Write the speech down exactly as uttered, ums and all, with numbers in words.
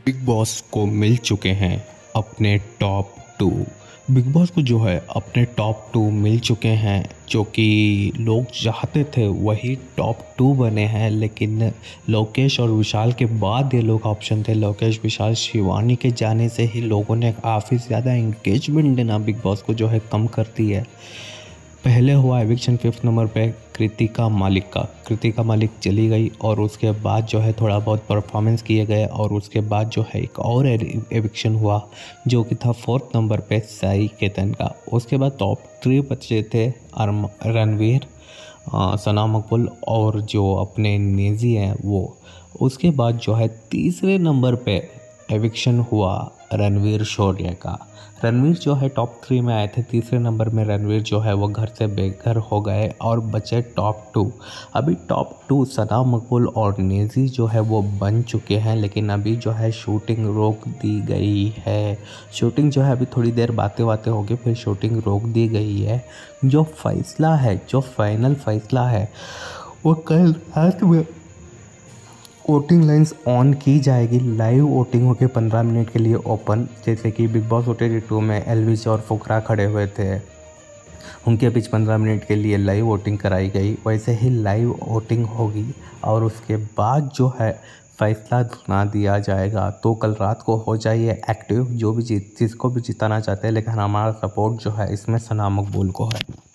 Big boss को मिल चुके हैं अपने टॉप टू। बिग बॉस को जो है अपने टॉप टू मिल चुके हैं, जो कि लोग चाहते थे वही टॉप टू बने हैं। लेकिन लोकेश और विशाल के बाद ये लोग ऑप्शन थे। लोकेश, विशाल, शिवानी के जाने से ही लोगों ने काफ़ी ज़्यादा इंगेजमेंट देना बिग बॉस को जो है कम करती है। पहले हुआ एविक्शन फिफ्थ नंबर पे कृतिका मालिक का। कृतिका मालिक चली गई और उसके बाद जो है थोड़ा बहुत परफॉर्मेंस किए गए और उसके बाद जो है एक और एविक्शन हुआ जो कि था फोर्थ नंबर पे साई केतन का। उसके बाद टॉप थ्री बचे थे अरम रणवीर, सना मकबूल और जो अपने नेजी हैं वो। उसके बाद जो है तीसरे नंबर पे एविक्शन हुआ रणवीर शौर्य का। रणवीर जो है टॉप थ्री में आए थे, तीसरे नंबर में रणवीर जो है वो घर से बेघर हो गए और बचे टॉप टू। अभी टॉप टू सना मकबूल और नेजी जो है वो बन चुके हैं, लेकिन अभी जो है शूटिंग रोक दी गई है। शूटिंग जो है अभी थोड़ी देर बातें बातें होगी, फिर शूटिंग रोक दी गई है। जो फैसला है, जो फाइनल फैसला है वो कल रात में वोटिंग लाइन्स ऑन की जाएगी। लाइव वोटिंग होकर पंद्रह मिनट के लिए ओपन, जैसे कि बिग बॉस ओटीटी टू में एलविश और फुकरा खड़े हुए थे, उनके बीच पंद्रह मिनट के लिए लाइव वोटिंग कराई गई। वैसे ही लाइव वोटिंग होगी और उसके बाद जो है फैसला सुना दिया जाएगा। तो कल रात को हो जाइए एक्टिव, जो भी जीत जिसको भी जिताना चाहते हैं, लेकिन हमारा सपोर्ट जो है इसमें सना मकबूल को है।